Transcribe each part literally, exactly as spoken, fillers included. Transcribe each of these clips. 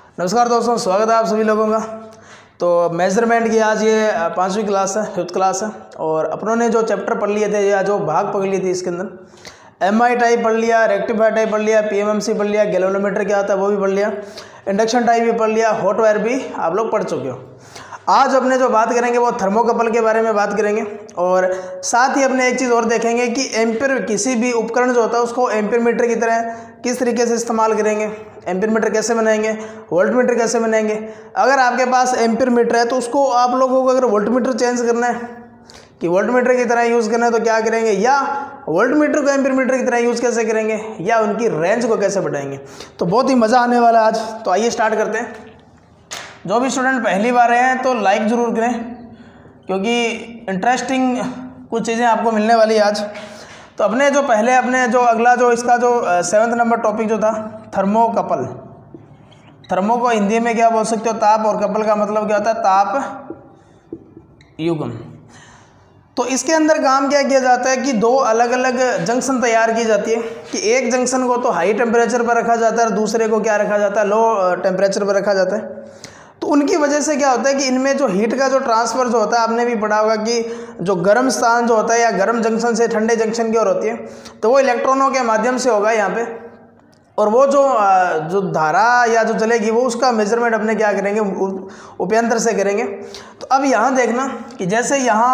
नमस्कार दोस्तों, स्वागत है आप सभी लोगों का। तो मेजरमेंट की आज ये पांचवी क्लास है, फिफ्थ क्लास है। और अपनों ने जो चैप्टर पढ़ लिए थे या जो भाग पढ़ लिए थे इसके अंदर एम आई टाइप पढ़ लिया, रेक्टिफायर टाइप पढ़ लिया, पी एम एम सी पढ़ लिया, गैल्वेनोमीटर क्या होता है वो भी पढ़ लिया, इंडक्शन टाइप भी पढ़ लिया, हॉट वायर भी आप लोग पढ़ चुके हो। आज अपने जो बात करेंगे वो थर्मोकपल के बारे में बात करेंगे और साथ ही अपने एक चीज़ और देखेंगे कि एम्पीयर किसी भी उपकरण जो होता है उसको एम्पीयर मीटर की तरह किस तरीके से इस्तेमाल करेंगे, एम्पीयर मीटर कैसे बनाएंगे, वोल्ट मीटर कैसे बनाएंगे। अगर आपके पास एम्पीयर मीटर है तो उसको आप लोगों को अगर वोल्ट मीटर चेंज करना है कि वोल्ट मीटर की तरह यूज़ करना है तो क्या करेंगे, या वोल्ट मीटर को एम्पीयर मीटर की तरह यूज़ कैसे करेंगे, या उनकी रेंज को कैसे बढ़ाएंगे। तो बहुत ही मज़ा आने वाला है आज। तो आइए स्टार्ट करते हैं। जो भी स्टूडेंट पहली बार आए हैं तो लाइक ज़रूर करें क्योंकि इंटरेस्टिंग कुछ चीज़ें आपको मिलने वाली है आज। तो अपने जो पहले अपने जो अगला जो इसका जो सेवन्थ नंबर टॉपिक जो था थर्मोकपल। थर्मो को हिंदी में क्या बोल सकते हो, ताप, और कपल का मतलब क्या होता है, ताप युग्म। तो इसके अंदर काम क्या किया जाता है कि दो अलग अलग जंक्शन तैयार की जाती है कि एक जंक्शन को तो हाई टेम्परेचर पर रखा जाता है और दूसरे को क्या रखा जाता है, लो टेम्परेचर पर रखा जाता है। तो उनकी वजह से क्या होता है कि इनमें जो हीट का जो ट्रांसफ़र जो होता है, आपने भी पढ़ा होगा कि जो गर्म स्थान जो होता है या गर्म जंक्शन से ठंडे जंक्शन की ओर होती है तो वो इलेक्ट्रॉनों के माध्यम से होगा यहाँ पे, और वो जो जो धारा या जो चलेगी वो उसका मेजरमेंट अपने क्या करेंगे, उपांतर से करेंगे। तो अब यहाँ देखना कि जैसे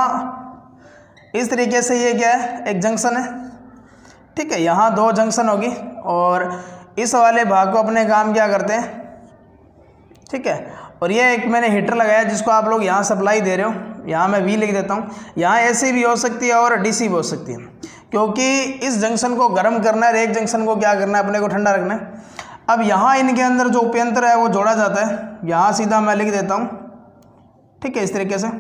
यहाँ इस तरीके से ये क्या है, एक जंक्शन है, ठीक है, यहाँ दो जंक्शन होगी और इस वाले भाग को अपने काम क्या करते हैं, ठीक है। और ये एक मैंने हीटर लगाया जिसको आप लोग यहाँ सप्लाई दे रहे हो, यहाँ मैं वी लिख देता हूँ। यहाँ एसी भी हो सकती है और डीसी भी हो सकती है क्योंकि इस जंक्शन को गर्म करना है, एक जंक्शन को क्या करना है, अपने को ठंडा रखना है। अब यहाँ इनके अंदर जो उपांतर है वो जोड़ा जाता है, यहाँ सीधा मैं लिख देता हूँ, ठीक है, इस तरीके से।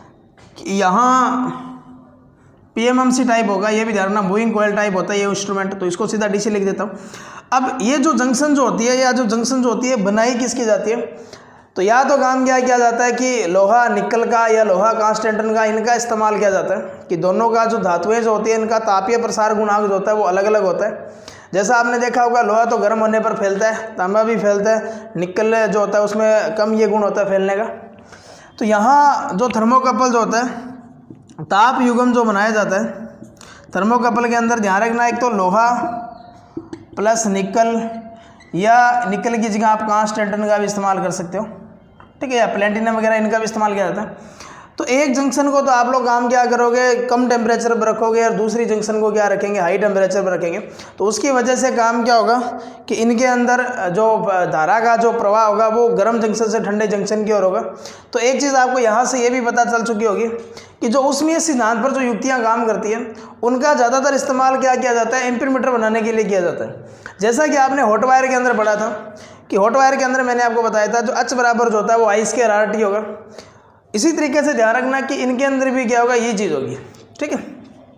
यहाँ P M M C type होगा, ये भी ध्यान रखना, मूविंग कॉइल टाइप होता है ये इंस्ट्रूमेंट, तो इसको सीधा डीसी लिख देता हूँ। अब ये जो जंक्शन जो होती है या जो जंक्शन जो होती है बनाई किसकी जाती है, तो या तो काम क्या किया जाता है कि लोहा निकल का या लोहा कांस्टेंटन का इनका इस्तेमाल किया जाता है कि दोनों का जो धातुएं जो होती है इनका तापीय प्रसार गुणांक जो होता है वो अलग अलग होता है। जैसा आपने देखा होगा लोहा तो गर्म होने पर फैलता है, तांबा भी फैलता है, निकल जो होता है उसमें कम ये गुण होता है फैलने का। तो यहाँ जो थर्मोकपल जो होता है, ताप युग्म जो बनाया जाता है थर्मोकपल के अंदर, ध्यान रखना एक तो लोहा प्लस निकल या निकल की जगह आप कांस्टेंटन का भी इस्तेमाल कर सकते हो, ठीक है, या प्लेटिनम वगैरह इनका भी इस्तेमाल किया जाता है। तो एक जंक्शन को तो आप लोग काम क्या करोगे, कम टेम्परेचर पर रखोगे और दूसरी जंक्शन को क्या रखेंगे, हाई टेम्परेचर पर रखेंगे। तो उसकी वजह से काम क्या होगा कि इनके अंदर जो धारा का जो प्रवाह होगा वो गर्म जंक्शन से ठंडे जंक्शन की ओर होगा। तो एक चीज़ आपको यहाँ से ये भी पता चल चुकी होगी कि जो उष्मीय सिद्धांत पर जो युक्तियाँ काम करती हैं उनका ज़्यादातर इस्तेमाल क्या किया जाता है, एम्पीयर मीटर बनाने के लिए किया जाता है। जैसा कि आपने हॉट वायर के अंदर पढ़ा था कि हॉट वायर के अंदर मैंने आपको बताया था जो एच बराबर जो होता है वो आई स्क्वायर आर टी होगा। इसी तरीके से ध्यान रखना कि इनके अंदर भी क्या होगा, ये चीज़ होगी, ठीक है।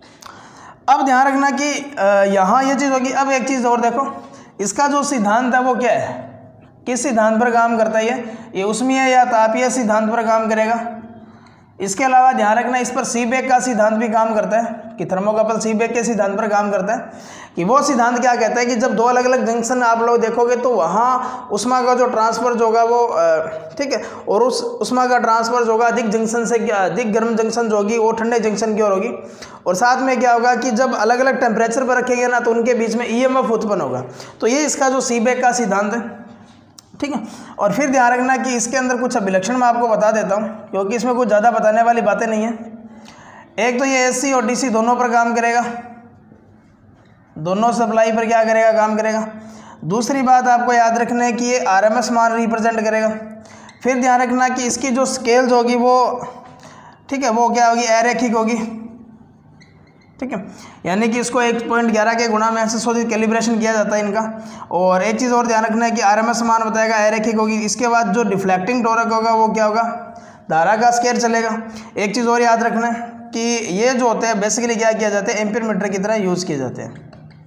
अब ध्यान रखना कि यहाँ ये चीज़ होगी। अब एक चीज़ और देखो, इसका जो सिद्धांत है वो क्या है, किस सिद्धांत पर काम करता है, ये ये उष्मीय या तापीय सिद्धांत पर काम करेगा। इसके अलावा ध्यान रखना इस पर सीबेक का सिद्धांत भी काम करता है कि थर्मोकपल सीबेक के सिद्धांत पर काम करता है कि वो सिद्धांत क्या कहता है कि जब दो अलग अलग जंक्शन आप लोग देखोगे तो वहाँ उष्मा का जो ट्रांसफर जो होगा वो ठीक है, और उस उष्मा का ट्रांसफर जो होगा अधिक जंक्शन से अधिक गर्म जंक्शन जो होगी वो ठंडे जंक्शन की ओर होगी। और साथ में क्या होगा कि जब अलग अलग टेम्परेचर पर रखेंगे ना तो उनके बीच में ई एम एफ उत्पन्न होगा। तो ये इसका जो सीबेक का सिद्धांत है, ठीक है। और फिर ध्यान रखना कि इसके अंदर कुछ अभिलक्षण मैं आपको बता देता हूँ क्योंकि इसमें कुछ ज़्यादा बताने वाली बातें नहीं है। एक तो ये एसी और डीसी दोनों पर काम करेगा, दोनों सप्लाई पर क्या करेगा, काम करेगा। दूसरी बात आपको याद रखना है कि ये आरएमएस मान रिप्रेजेंट करेगा। फिर ध्यान रखना कि इसकी जो स्केल जो होगी वो, ठीक है, वो क्या होगी, अरैखिक होगी, ठीक है, यानी कि इसको एक पॉइंट ग्यारह के गुणा में ऐसे शोधित कैलिब्रेशन किया जाता है इनका। और एक चीज़ और ध्यान रखना है कि आरएमएस मान बताएगा, अरैखिक होगी। इसके बाद जो डिफ्लेक्टिंग टोरक होगा वो क्या होगा, धारा का स्केयर चलेगा। एक चीज़ और याद रखना है कि ये जो होते हैं बेसिकली क्या किया जाता है, एम्पीयर मीटर की तरह यूज़ किए जाते हैं।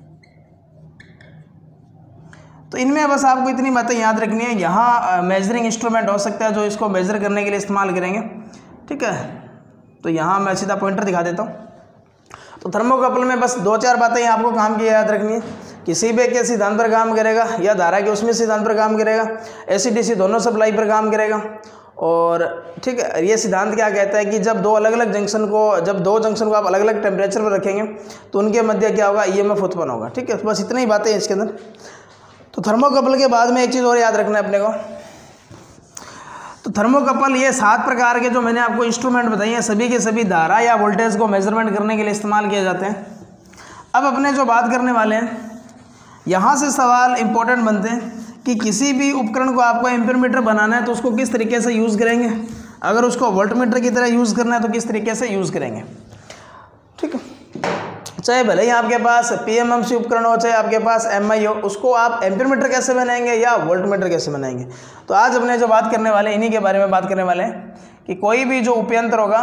तो इनमें बस आपको इतनी बातें याद रखनी है। यहाँ मेजरिंग इंस्ट्रूमेंट हो सकता है जो इसको मेजर करने के लिए इस्तेमाल करेंगे, ठीक है। तो यहाँ मैं सीधा पॉइंटर दिखा देता हूँ। तो थर्मोकपल में बस दो चार बातें आपको काम की याद रखनी है किसी भी के सिद्धांत पर काम करेगा या धारा के उसमें सिद्धांत पर काम करेगा, एसी डीसी दोनों सप्लाई पर काम करेगा। और ठीक है, ये सिद्धांत क्या कहता है कि जब दो अलग अलग जंक्शन को जब दो जंक्शन को आप अलग अलग टेम्परेचर पर रखेंगे तो उनके मध्य क्या होगा, ईएमएफ उत्पन्न होगा। ठीक है, बस इतनी ही बातें हैं इसके अंदर। तो थर्मोकपल के बाद में एक चीज़ और याद रखना है अपने को। तो थर्मोकपल ये सात प्रकार के जो मैंने आपको इंस्ट्रूमेंट बताए हैं सभी के सभी धारा या वोल्टेज को मेजरमेंट करने के लिए इस्तेमाल किए जाते हैं। अब अपने जो बात करने वाले हैं, यहाँ से सवाल इम्पोर्टेंट बनते हैं कि किसी भी उपकरण को आपको एम्पीयर मीटर बनाना है तो उसको किस तरीके से यूज़ करेंगे, अगर उसको वोल्ट मीटर की तरह यूज़ करना है तो किस तरीके से यूज़ करेंगे। ठीक है, चाहे भले ही आपके पास पीएमएमसी उपकरण हो, चाहे आपके पास एमआई हो, उसको आप एम्पीयर मीटर कैसे बनाएंगे या वोल्ट मीटर कैसे बनाएंगे। तो आज अपने जो बात करने वाले इन्हीं के बारे में बात करने वाले हैं कि कोई भी जो उपयंत्र होगा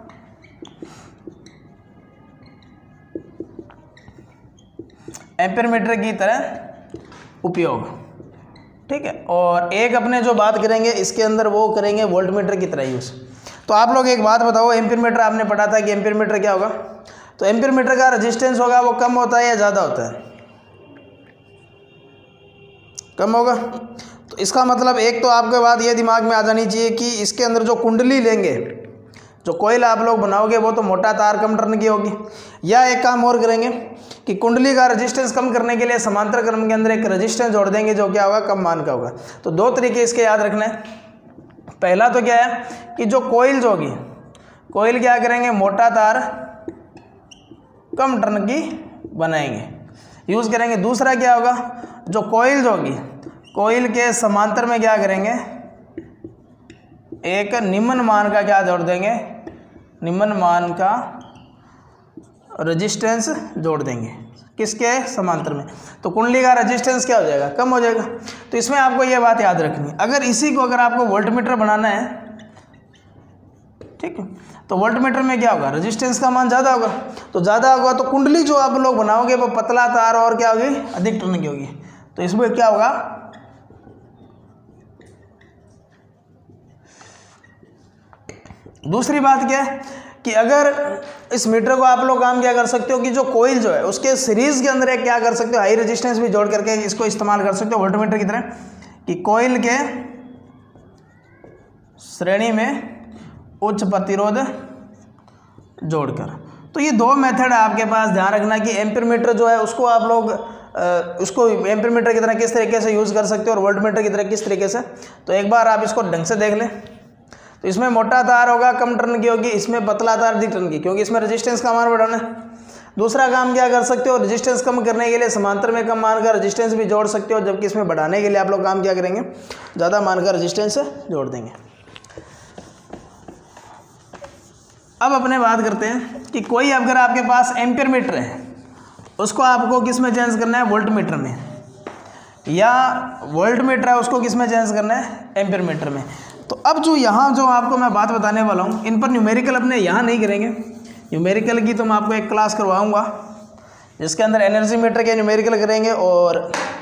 एम्पीयर मीटर की तरह उपयोग। ठीक है, और एक अपने जो बात करेंगे इसके अंदर वो करेंगे वोल्ट मीटर की तरह यूज़। तो आप लोग एक बात बताओ, एम्पीयर मीटर आपने पढ़ा था कि एम्पीयर मीटर क्या होगा। तो एम्पीयर मीटर का रेजिस्टेंस होगा वो कम होता है या ज़्यादा होता है, कम होगा। तो इसका मतलब एक तो आपके बात ये दिमाग में आ जानी चाहिए कि इसके अंदर जो कुंडली लेंगे, जो कोयल आप लोग बनाओगे वो तो मोटा तार कम टर्न की होगी। या एक काम और करेंगे कि कुंडली का रेजिस्टेंस कम करने के लिए समांतर क्रम के अंदर एक रेजिस्टेंस जोड़ देंगे जो क्या होगा, कम मान का होगा। तो दो तरीके इसके याद रखना है। पहला तो क्या है कि जो कोयल जो होगी, कोयल क्या करेंगे, मोटा तार कम टर्न की बनाएंगे, यूज़ करेंगे। दूसरा क्या होगा, जो कोयल जो होगी, कोयल के समांतर में क्या करेंगे, एक निम्न मान का क्या जोड़ देंगे, निम्न मान का रेजिस्टेंस जोड़ देंगे। किसके समांतर में, तो कुंडली का रेजिस्टेंस क्या हो जाएगा, कम हो जाएगा। तो इसमें आपको ये बात याद रखनी, अगर इसी को अगर आपको वोल्ट मीटर बनाना है, ठीक है, तो वोल्ट मीटर में क्या होगा, रेजिस्टेंस का मान ज़्यादा होगा। तो ज़्यादा होगा तो कुंडली जो आप लोग बनाओगे वो पतला तार और क्या होगी, अधिक टर्न की होगी। तो इसमें क्या होगा, दूसरी बात क्या है कि अगर इस मीटर को आप लोग काम क्या कर सकते हो कि जो कोयल जो है उसके सीरीज के अंदर एक क्या कर सकते हो, हाई रेजिस्टेंस भी जोड़ करके इसको इस्तेमाल कर सकते हो वोल्ट मीटर की तरह, कि कोयल के श्रेणी में उच्च प्रतिरोध जोड़कर। तो ये दो मेथड है आपके पास, ध्यान रखना कि एम्पीयर मीटर जो है उसको आप लोग उसको एम्पीयर मीटर की तरह किस तरीके से यूज़ कर सकते हो और वोल्ट मीटर की तरह किस तरीके से। तो एक बार आप इसको ढंग से देख लें। तो इसमें मोटा तार होगा कम टर्न की होगी, इसमें पतला तार अधिक टर्न की, क्योंकि इसमें रेजिस्टेंस का मान बढ़ाना है। दूसरा काम क्या कर सकते हो, रेजिस्टेंस कम करने के लिए समांतर में कम मान का रेजिस्टेंस भी जोड़ सकते हो, जबकि इसमें बढ़ाने के लिए आप लोग काम क्या करेंगे, ज़्यादा मान का रेजिस्टेंस जोड़ देंगे। अब अपने बात करते हैं कि कोई अगर आपके पास एम्पीयर मीटर है उसको आपको किस में चेंज करना है, वोल्ट मीटर में, या वोल्ट मीटर है उसको किस में चेंज करना है, एम्पीयर मीटर में। तो अब जो यहाँ जो आपको मैं बात बताने वाला हूँ इन पर न्यूमेरिकल अपने यहाँ नहीं करेंगे। न्यूमेरिकल की तो मैं आपको एक क्लास करवाऊँगा जिसके अंदर एनर्जी मीटर के न्यूमेरिकल करेंगे और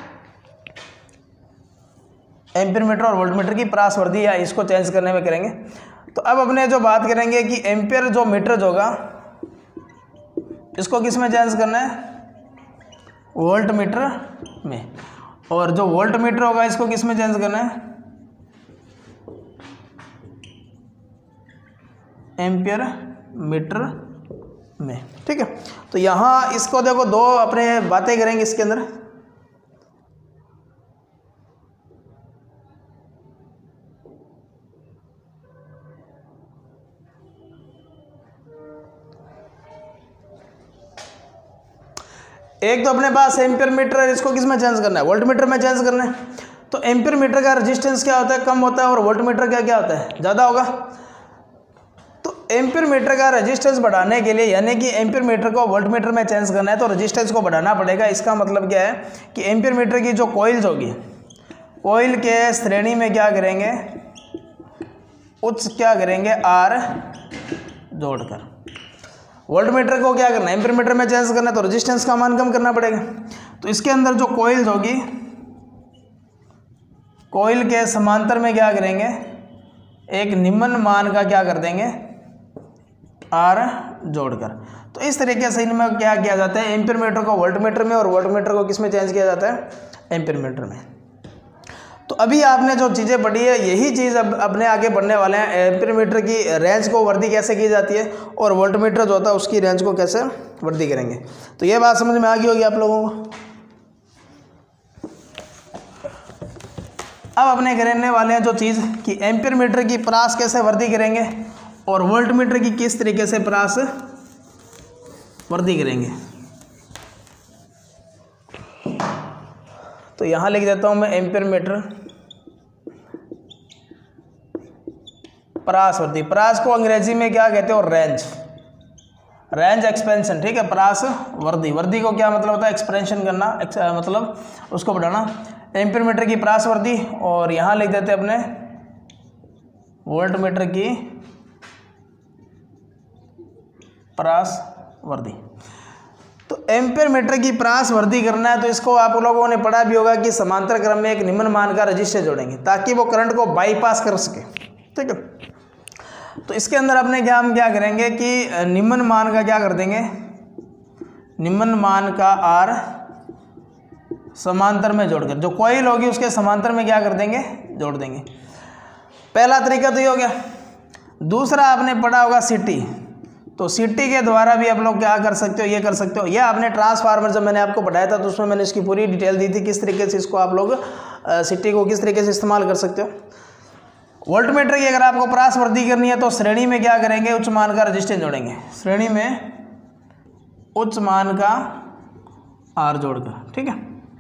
एम्पीयर मीटर और वोल्ट मीटर की परासवर्ती या इसको चेंज करने में करेंगे। तो अब अपने जो बात करेंगे कि एम्पीयर जो मीटर जो होगा इसको किस में चेंज करना है, वोल्ट मीटर में, और जो वोल्ट मीटर होगा इसको किस में चेंज करना है, एम्पीयर मीटर में। ठीक है, तो यहाँ इसको देखो दो अपने बातें करेंगे इसके अंदर। एक तो अपने पास एम्पीयर मीटर है, इसको किस में चेंज करना है, वोल्ट मीटर में चेंज करना है। तो एम्पीयर मीटर का रेजिस्टेंस क्या होता है, कम होता है, और वोल्ट मीटर का क्या होता है, ज़्यादा होगा। तो एम्पीयर मीटर का रेजिस्टेंस बढ़ाने के लिए, यानी कि एम्पीयर मीटर को वोल्ट मीटर में चेंज करना है तो रेजिस्टेंस को बढ़ाना पड़ेगा। इसका मतलब क्या है कि एम्पीयर मीटर की जो कॉइल्स होगी, कॉइल के श्रेणी में क्या करेंगे, उच्च क्या करेंगे, आर जोड़कर। वोल्ट मीटर को क्या करना है, एम्पीयर मीटर में चेंज करना है तो रेजिस्टेंस का मान कम करना पड़ेगा। तो इसके अंदर जो कॉइल्स होगी, कॉइल के समांतर में क्या करेंगे, एक निम्न मान का क्या कर देंगे, आर जोड़कर। तो इस तरीके से इनमें क्या किया जाता है, एम्पीयर मीटर को वोल्ट मीटर में और वोल्ट मीटर को किस में चेंज किया जाता है, एम्पीयर मीटर में। तो अभी आपने जो चीज़ें पढ़ी है यही चीज़ अब अपने आगे बढ़ने वाले हैं। एम्पीयर मीटर की रेंज को वर्दी कैसे की जाती है और वोल्ट मीटर जो होता है उसकी रेंज को कैसे वर्दी करेंगे। तो ये बात समझ में आ गई होगी आप लोगों को। अब अपने करने वाले हैं जो चीज़ कि एम्पीयर मीटर की प्रास कैसे वर्दी करेंगे और वोल्ट मीटर की किस तरीके से प्रास वर्दी करेंगे। तो यहाँ लिख देता हूँ मैं एम्पीयर मीटर प्रास वर्दी। प्रास को अंग्रेजी में क्या कहते हो, रेंज, रेंज एक्सपेंशन, ठीक है। प्रास वर्दी, वर्दी को क्या मतलब होता है, एक्सपेंशन करना, एक्स, मतलब उसको बढ़ाना। एम्पीयर मीटर की प्रास वर्दी और यहाँ लिख देते हैं अपने वोल्ट मीटर की प्रास वर्दी। तो एम्पीयर मीटर की प्रास वर्दी करना है तो इसको आप लोगों ने पढ़ा भी होगा कि समांतर क्रम में एक निम्न मान का रजिस्टर जोड़ेंगे ताकि वो करंट को बाईपास कर सके, ठीक है। तो इसके अंदर अपने क्या हम क्या करेंगे कि निम्न मान का क्या कर देंगे, निम्न मान का आर समांतर में जोड़कर, जो कॉइल होगी उसके समांतर में क्या कर देंगे, जोड़ देंगे। पहला तरीका तो ये हो गया। दूसरा आपने पढ़ा होगा सीटी, तो सीटी के द्वारा भी आप लोग क्या कर सकते हो, ये कर सकते हो। यह आपने ट्रांसफार्मर जब मैंने आपको पढ़ाया था तो उसमें मैंने इसकी पूरी डिटेल दी थी किस तरीके से इसको आप लोग सीटी को किस तरीके से इस्तेमाल कर सकते हो। वोल्ट मीटर की अगर आपको प्रास वर्दी करनी है तो श्रेणी में क्या करेंगे, उच्च मान का रजिस्टेंस जोड़ेंगे, श्रेणी में उच्च मान का आर जोड़कर, ठीक है।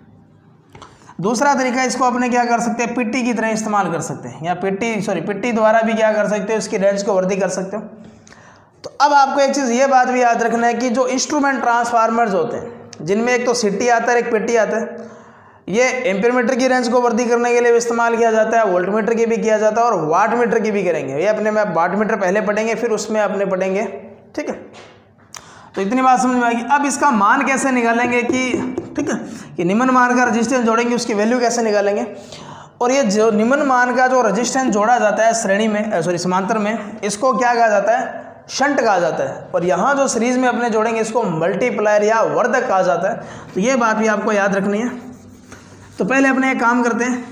दूसरा तरीका इसको अपने क्या कर सकते हैं, पिट्टी की तरह इस्तेमाल कर सकते हैं, या पिट्टी सॉरी पिट्टी द्वारा भी क्या कर सकते हो, इसकी रेंज को वर्दी कर सकते हो। तो अब आपको एक चीज़ ये बात भी याद रखना है कि जो इंस्ट्रूमेंट ट्रांसफार्मर्स होते हैं जिनमें एक तो सीटी आता है एक पेटी आता है, ये एम्पीयर मीटर की रेंज को वर्दी करने के लिए भी इस्तेमाल किया जाता है, वोल्ट मीटर की भी किया जाता है और वाट मीटर की भी करेंगे। ये अपने में वाट मीटर पहले पढ़ेंगे फिर उसमें अपने पढ़ेंगे, ठीक है। तो इतनी बात समझ में आएगी। अब इसका मान कैसे निकालेंगे कि, ठीक है, कि निम्न मान का रजिस्टेंस जोड़ेंगे, उसकी वैल्यू कैसे निकालेंगे। और ये जो निम्न मान का जो रजिस्टेंस जोड़ा जाता है श्रेणी में सॉरी समांतर में, इसको क्या कहा जाता है, शंट कहा जाता है। और यहाँ जो सीरीज में अपने जोड़ेंगे इसको मल्टीप्लायर या वर्धक कहा जाता है। तो ये बात भी आपको याद रखनी है। तो पहले अपने एक काम करते हैं,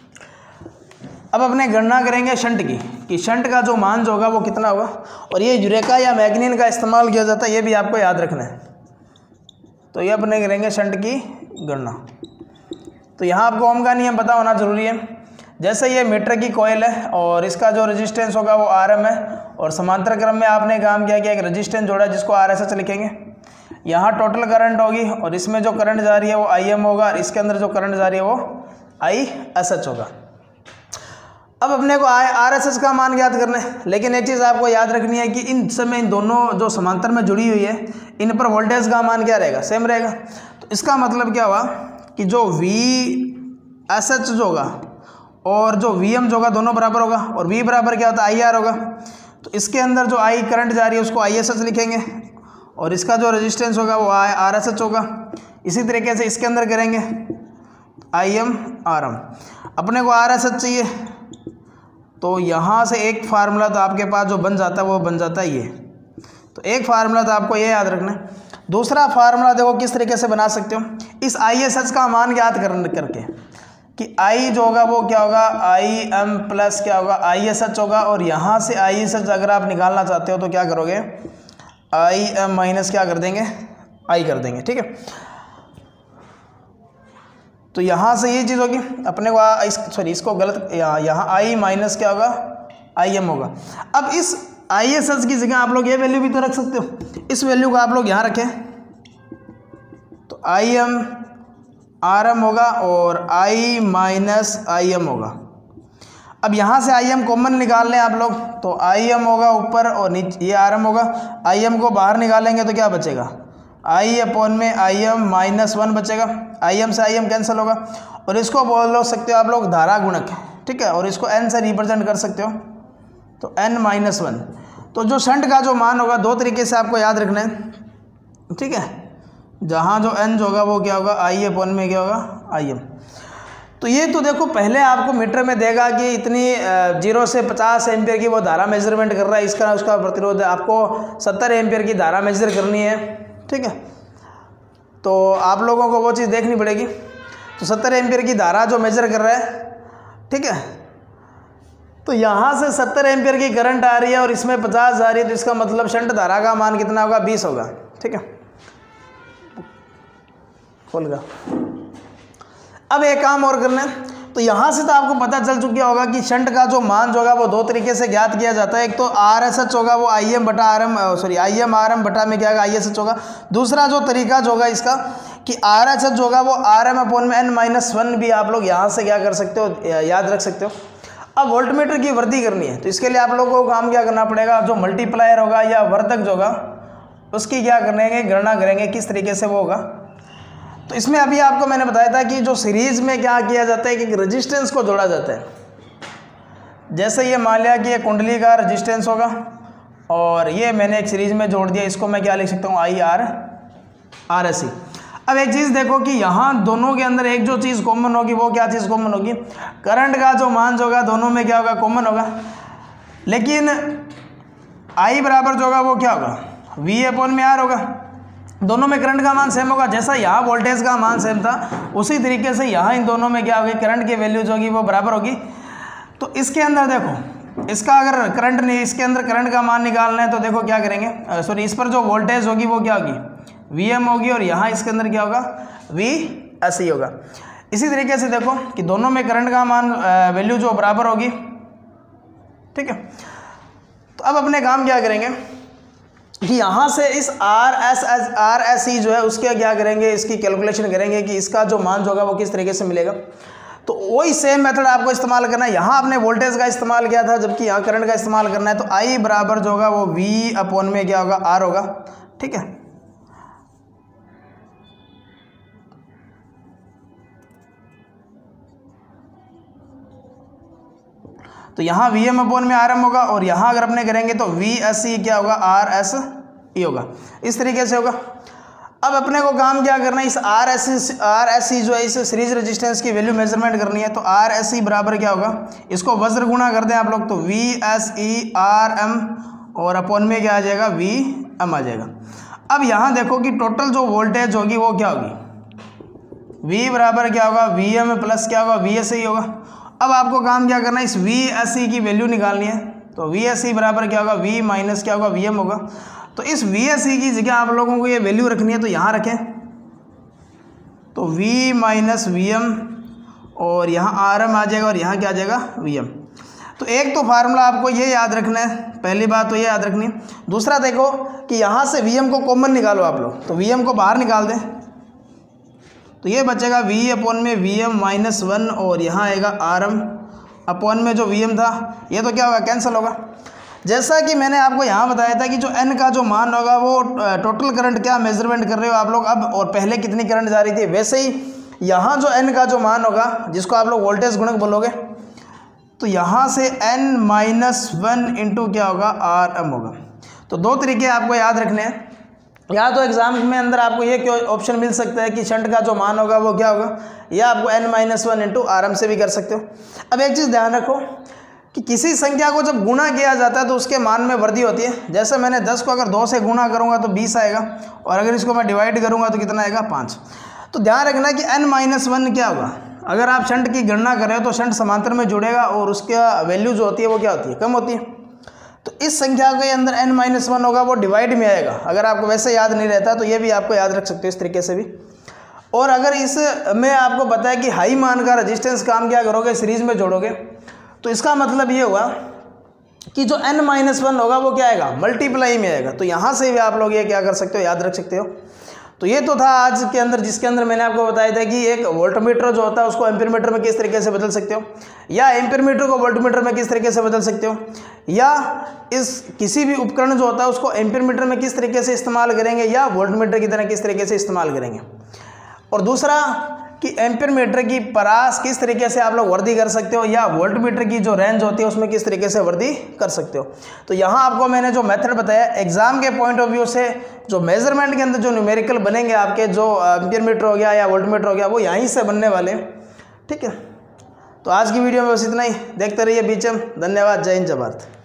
अब अपने गणना करेंगे शंट की कि शंट का जो मान जो होगा वो कितना होगा। और ये यूरेका या मैग्नीन का इस्तेमाल किया जाता है, ये भी आपको याद रखना है। तो ये अपने करेंगे शंट की गणना। तो यहाँ आपको ओम का नियम पता होना जरूरी है। जैसे ये मीटर की कॉइल है और इसका जो रेजिस्टेंस होगा वो आर एम है और समांतर क्रम में आपने काम किया कि एक रेजिस्टेंस जोड़ा जिसको आर एस एच लिखेंगे। यहाँ टोटल करंट होगी और इसमें जो करंट जा रही है वो आई एम होगा और इसके अंदर जो करंट जा रही है वो आई एस एच होगा। अब अपने को आई आर एस एच का मान ज्ञात करना है, लेकिन एक चीज़ आपको याद रखनी है कि इन समय इन दोनों जो समांतर में जुड़ी हुई है इन पर वोल्टेज का मान क्या रहेगा, सेम रहेगा। तो इसका मतलब क्या हुआ कि जो वी एस एच जो होगा और जो वी एम जो होगा दोनों बराबर होगा। और वी बराबर क्या होता है, आई आर होगा। तो इसके अंदर जो आई करंट जा रही है उसको आई एस एच लिखेंगे और इसका जो रेजिस्टेंस होगा वो आई आर एस एच होगा। इसी तरीके से इसके अंदर करेंगे आई एम आर एम। अपने को आर एस एच चाहिए तो यहाँ से एक फार्मूला तो आपके पास जो बन जाता है वो बन जाता है ये। तो एक फार्मूला तो आपको ये याद रखना है। दूसरा फार्मूला देखो किस तरीके से बना सकते हो, इस आई एस एच का मान याद कर करके कि आई जो होगा वो क्या होगा, आई एम प्लस क्या होगा, आई एस एच होगा। और यहाँ से आई एस एच अगर आप निकालना चाहते हो तो क्या करोगे, आई एम माइनस क्या कर देंगे, आई कर देंगे, ठीक है। तो यहाँ से ये चीज़ होगी अपने को इस सॉरी इसको गलत, यहाँ यहाँ आई माइनस क्या होगा, आई एम होगा। अब इस आई एस एच की जगह आप लोग ये वैल्यू भी तो रख सकते हो, इस वैल्यू को आप लोग यहाँ रखें तो आई एम आर एम होगा और आई माइनस आई एम होगा। अब यहाँ से आई एम कॉमन निकाल लें आप लोग तो आई एम होगा ऊपर और नीचे ये आर एम होगा। आई एम को बाहर निकालेंगे तो क्या बचेगा, आई अपॉन में आई एम माइनस वन बचेगा। आई एम से आई एम कैंसिल होगा और इसको बोल सकते हो आप लोग धारा गुणक, ठीक है। और इसको एन से रिप्रेजेंट कर सकते हो तो एन माइनस वन। तो जो शंट का जो मान होगा दो तरीके से आपको याद रखना है, ठीक है। जहाँ जो एन जो होगा वो क्या होगा, आई अपॉन में क्या होगा, आई एम। तो ये तो देखो पहले आपको मीटर में देगा कि इतनी जीरो से पचास एम्पियर की वो धारा मेजरमेंट कर रहा है, इसका उसका प्रतिरोध है, आपको सत्तर एम्पियर की धारा मेजर करनी है, ठीक है। तो आप लोगों को वो चीज़ देखनी पड़ेगी। तो सत्तर एम्पियर की धारा जो मेजर कर रहा है, ठीक है, तो यहाँ से सत्तर एम्पियर की करंट आ रही है और इसमें पचास आ रही है, तो इसका मतलब शंट धारा का मान कितना होगा, बीस होगा, ठीक है। खोलगा। अब एक काम और करना है, तो यहाँ से तो आपको पता चल चुका होगा कि शंट का जो मान जो होगा वो दो तरीके से ज्ञात किया जाता है। एक तो आर एस एच होगा, वो आई एम बटा R M sorry I M R M बटा में क्या होगा, आई एस एच होगा। दूसरा जो तरीका जो होगा इसका कि आर एच एच जो होगा वो आर एम अपॉन में एन माइनस वन भी आप लोग यहाँ से क्या कर सकते हो, याद रख सकते हो। अब वोल्टमीटर की वृद्धि करनी है, तो इसके लिए आप लोगों को काम क्या करना पड़ेगा, जो मल्टीप्लायर होगा या वर्धक जो होगा उसकी क्या करेंगे, गणना करेंगे किस तरीके से वो होगा। तो इसमें अभी आपको मैंने बताया था कि जो सीरीज में क्या किया जाता है कि रेजिस्टेंस को जोड़ा जाता है। जैसे ये मान लिया कि ये कुंडली का रेजिस्टेंस होगा और ये मैंने एक सीरीज में जोड़ दिया, इसको मैं क्या लिख सकता हूँ, I R R S C. अब एक चीज़ देखो कि यहाँ दोनों के अंदर एक जो चीज़ कॉमन होगी वो क्या चीज़ कॉमन होगी, करंट का जो मान जो होगा दोनों में क्या होगा, कॉमन होगा। लेकिन आई बराबर जो होगा वो क्या होगा, वी अपॉन में आर होगा। दोनों में करंट का मान सेम होगा। जैसा यहाँ वोल्टेज का मान सेम था उसी तरीके से यहाँ इन दोनों में क्या होगी, करंट की वैल्यू जो होगी वो बराबर होगी। तो इसके अंदर देखो, इसका अगर करंट नहीं, इसके अंदर करंट का मान निकालना है तो देखो क्या करेंगे, सॉरी इस पर जो वोल्टेज होगी वो क्या होगी, वी एम होगी, और यहाँ इसके अंदर क्या होगा, वी एस ई होगा। इसी तरीके से देखो कि दोनों में करंट का मान वैल्यू जो बराबर होगी, ठीक है। तो अब अपने काम क्या करेंगे कि यहाँ से इस R S S R S E जो है उसके क्या करेंगे, इसकी कैलकुलेशन करेंगे कि इसका जो मान जो होगा वो किस तरीके से मिलेगा। तो वही सेम मेथड आपको इस्तेमाल करना है। यहाँ आपने वोल्टेज का इस्तेमाल किया था, जबकि यहाँ करंट का इस्तेमाल करना है। तो आई बराबर जो होगा वो वी अपॉन में क्या होगा, आर होगा, ठीक है। तो यहाँ वी एम अपॉन में आर एम होगा, और यहाँ अगर अपने करेंगे तो वी एस ई क्या होगा, आर एस ई होगा। इस तरीके से होगा। अब अपने को काम क्या करना है, इस R S R S E जो है इस सीरीज रेजिस्टेंस की वैल्यू मेजरमेंट करनी है। तो आर एस ई बराबर क्या होगा, इसको वज्र गुणा कर दें आप लोग, तो V S E R M और अपॉन में क्या आ जाएगा, वी एम आ जाएगा। अब यहाँ देखो कि टोटल जो वोल्टेज होगी वो क्या होगी, V बराबर क्या होगा, वी एम प्लस क्या होगा, वी एस ई होगा। अब आपको काम क्या करना है, इस वी एस ई की वैल्यू निकालनी है। तो वी एस ई बराबर क्या होगा, V माइनस क्या होगा, वी एम होगा। तो इस वी एस ई की जगह आप लोगों को ये वैल्यू रखनी है, तो यहाँ रखें, तो V माइनस वी एम और यहाँ आर एम आ जाएगा, और यहाँ क्या आ जाएगा, वी एम। तो एक तो फार्मूला आपको ये याद रखना है, पहली बात तो ये याद रखनी है। दूसरा देखो कि यहाँ से वी एम को कॉमन निकालो आप लोग, तो वी एम को बाहर निकाल दें, तो ये बचेगा V अपॉन में वी एम माइनस वन, और यहाँ आएगा आर एम अपॉन में जो वी एम था, ये तो क्या होगा, कैंसिल होगा। जैसा कि मैंने आपको यहाँ बताया था कि जो N का जो मान होगा वो टोटल करंट क्या मेजरमेंट कर रहे हो आप लोग अब, और पहले कितनी करंट जा रही थी, वैसे ही यहाँ जो N का जो मान होगा जिसको आप लोग वोल्टेज गुणक बोलोगे, तो यहाँ से N माइनस वन इंटू क्या होगा, आर एम होगा। तो दो तरीके आपको याद रखने हैं। या तो एग्जाम में अंदर आपको ये क्यों ऑप्शन मिल सकता है कि शंट का जो मान होगा वो क्या होगा, या आपको N minus one into R M से भी कर सकते हो। अब एक चीज़ ध्यान रखो कि किसी संख्या को जब गुणा किया जाता है तो उसके मान में वृद्धि होती है। जैसे मैंने दस को अगर दो से गुणा करूँगा तो बीस आएगा, और अगर इसको मैं डिवाइड करूँगा तो कितना आएगा, पाँच। तो ध्यान रखना कि N माइनस वन क्या होगा, अगर आप शंट की गणना करें हो तो शंट समांतर में जुड़ेगा और उसका वैल्यू जो होती है वो क्या होती है, कम होती है। तो इस संख्या के अंदर N माइनस वन होगा, वो डिवाइड में आएगा। अगर आपको वैसे याद नहीं रहता तो ये भी आपको याद रख सकते हो इस तरीके से भी। और अगर इस में आपको बताया कि हाई मान का रेजिस्टेंस काम क्या करोगे, सीरीज में जोड़ोगे, तो इसका मतलब ये हुआ कि जो N माइनस वन होगा वो क्या आएगा, मल्टीप्लाई में आएगा। तो यहाँ से भी आप लोग ये क्या कर सकते हो, याद रख सकते हो। तो ये तो था आज के अंदर, जिसके अंदर मैंने आपको बताया था कि एक वोल्टमीटर जो होता है उसको एम्पीयर मीटर में किस तरीके से बदल सकते हो, या एम्पीयर मीटर को वोल्टमीटर में किस तरीके से बदल सकते हो, या इस किसी भी उपकरण जो होता है उसको एम्पीयर मीटर में किस तरीके से इस्तेमाल करेंगे, या वोल्टमीटर की तरह किस तरीके से इस्तेमाल करेंगे। और दूसरा कि एम्पीयर मीटर की परास किस तरीके से आप लोग वृद्धि कर सकते हो, या वोल्टमीटर की जो रेंज होती है उसमें किस तरीके से वृद्धि कर सकते हो। तो यहाँ आपको मैंने जो मेथड बताया, एग्जाम के पॉइंट ऑफ व्यू से जो मेजरमेंट के अंदर जो न्यूमेरिकल बनेंगे आपके, जो एम्पीयर मीटर हो गया या वोल्टमीटर हो गया, वो यहीं से बनने वाले, ठीक है। तो आज की वीडियो में बस इतना ही। देखते रहिए बीएचएम। धन्यवाद। जय हिंद जय भारत।